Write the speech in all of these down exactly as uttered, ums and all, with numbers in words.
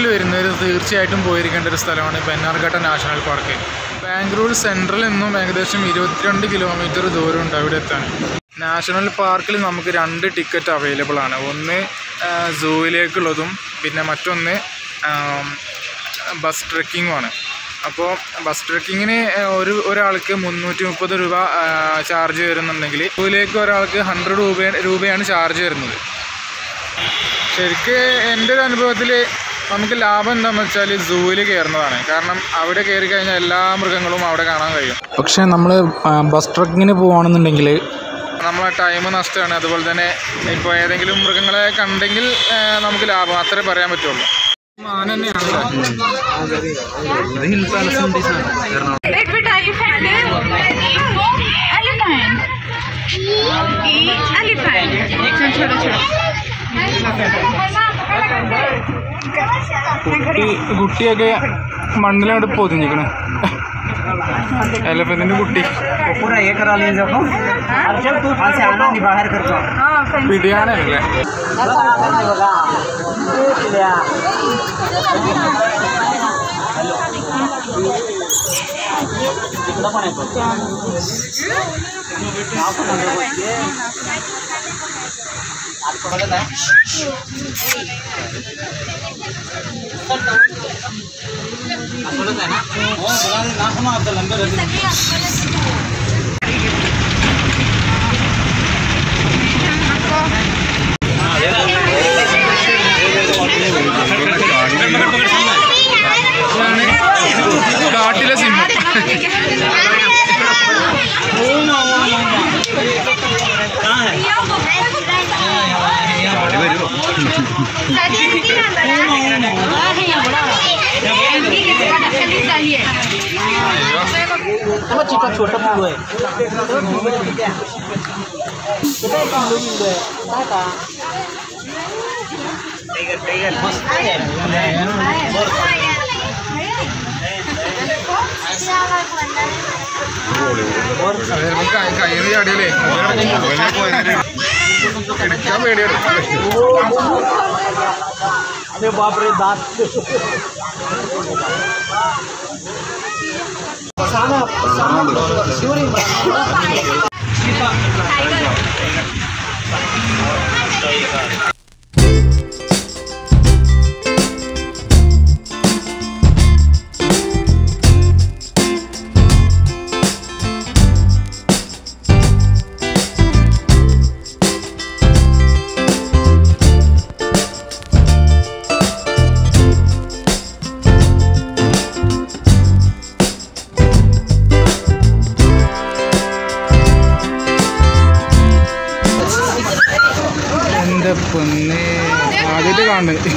വരുന്നവർ തീർച്ചയായിട്ടും പോയിരിക്കേണ്ട ഒരു സ്ഥലമാണ് ബന്നർഘട്ട നാഷണൽ പാർക്ക്. ബാംഗ്ലൂർ സെൻട്രലിൽ നിന്നും ഏകദേശം ഇരുപത്തിരണ്ട് കിലോമീറ്റർ ദൂരമുണ്ട് അവിടെ എത്താൻ. നാഷണൽ പാർക്കിൽ നമുക്ക് രണ്ട് ടിക്കറ്റ് അവൈലബിൾ ആണ്. ഒന്ന് സൂവിലേക്കുള്ളതും പിന്നെ മറ്റൊന്ന് ബസ് ട്രെക്കിങ്ങുമാണ്. അപ്പോൾ ബസ് ട്രെക്കിങ്ങിന് ഒരു ഒരാൾക്ക് മുന്നൂറ്റി മുപ്പത് രൂപ ചാർജ് വരുന്നുണ്ടെങ്കിൽ സൂവിലേക്ക് ഒരാൾക്ക് ഹൺഡ്രഡ് രൂപ രൂപയാണ് ചാർജ് വരുന്നത്. ശരിക്ക് എൻ്റെ ഒരു അനുഭവത്തിൽ നമുക്ക് ലാഭം എന്താണെന്ന് വെച്ചാൽ സൂവിൽ കയറുന്നതാണ്. കാരണം അവിടെ കയറി കഴിഞ്ഞാൽ എല്ലാ മൃഗങ്ങളും അവിടെ കാണാൻ കഴിയും. പക്ഷേ നമ്മൾ ബസ് ട്രക്കിങ്ങിന് പോവുകയാണെന്നുണ്ടെങ്കിൽ നമ്മളെ ടൈം നഷ്ടമാണ്. അതുപോലെ തന്നെ ഇപ്പോൾ ഏതെങ്കിലും മൃഗങ്ങളെ കണ്ടെങ്കിൽ നമുക്ക് ലാഭം അത്രേ പറയാൻ പറ്റുള്ളൂ. മാൻ തന്നെയാണല്ലോ. കുട്ടി കുട്ടിയൊക്കെ മണ്ണിലവിടെ പൊതിഞ്ഞിരിക്കണേ. എലഫന്റിന്റെ കുട്ടി പിടിയാനല്ലേ. കാട്ടിലെ സിംഹം. छोटा छोटा पिल्लू है टाइगर टाइगर मस्त है കയ്യിൽ ചാടിയല്ലേ എടുക്കാൻ പേടിയാണ്. अरे बाप रे दांत पसाना पसाना शिवरी പൊന്നെ ആദ്യമായിട്ട് കാണുന്നത്.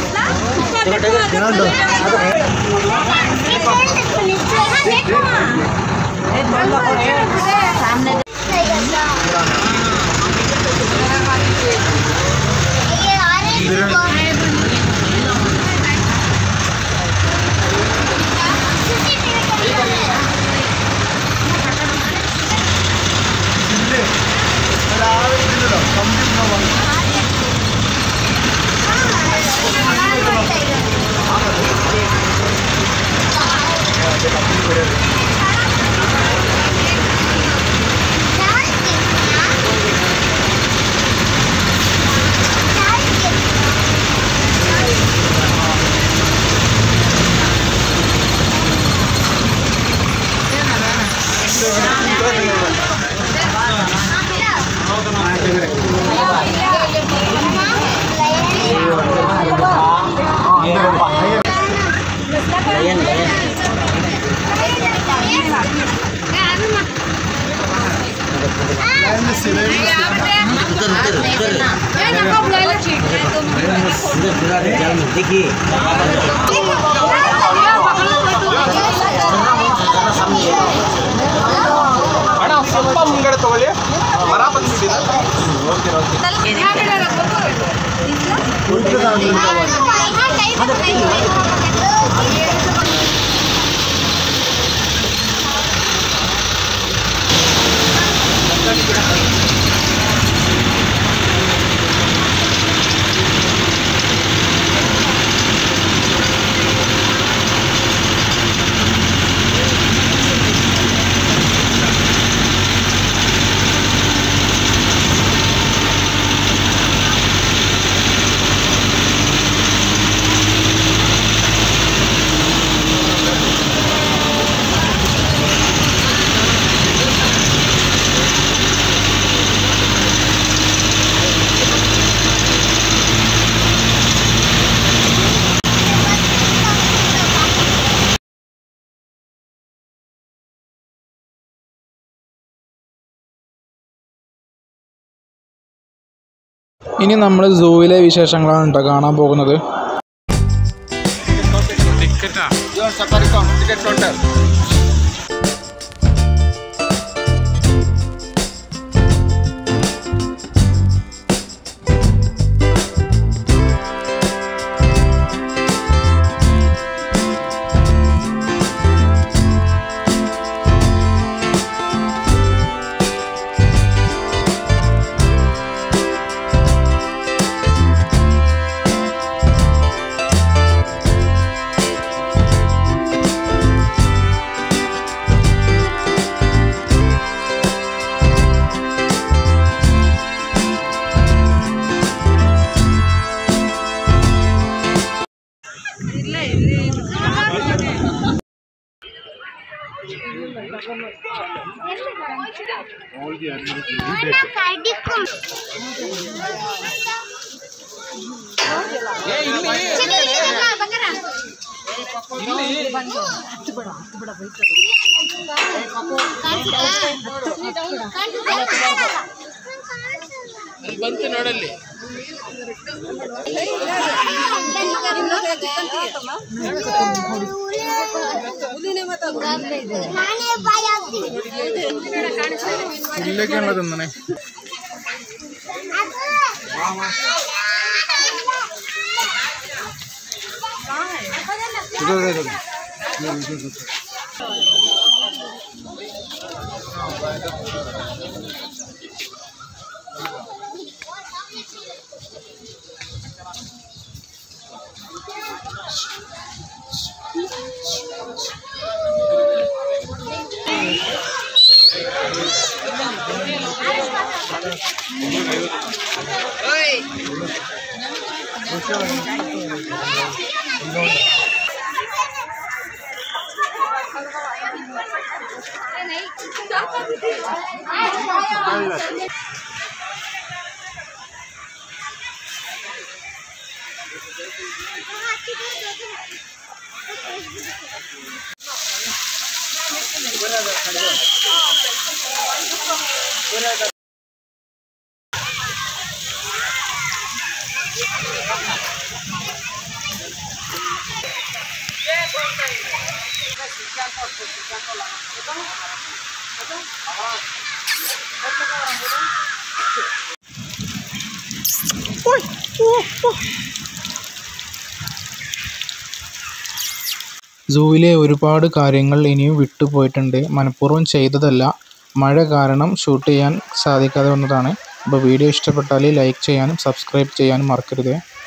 देखिए ಸ್ವಲ್ಪ ಮುಂಗಡೆ ತಗೊಳ್ಳಿ ಮರ ಬಂದ್ಬಿಟ್ಟಿದೆ. ಓಕೆ ഇനി നമ്മൾ സൂവിലെ വിശേഷങ്ങളാണ് കേട്ടോ കാണാൻ പോകുന്നത്. ಬಂತು ನೋಡಲ್ಲಿ ഇല്ലേക്കാണല്ലോ തിന്നണേ. സൂവിലെ ഒരുപാട് കാര്യങ്ങൾ ഇനിയും വിട്ടുപോയിട്ടുണ്ട്. മനഃപൂർവ്വം ചെയ്തതല്ല, മഴ കാരണം ഷൂട്ട് ചെയ്യാൻ സാധിക്കാതെ വന്നതാണ്. അപ്പോൾ വീഡിയോ ഇഷ്ടപ്പെട്ടാൽ ലൈക്ക് ചെയ്യാനും സബ്സ്ക്രൈബ് ചെയ്യാനും മറക്കരുത്.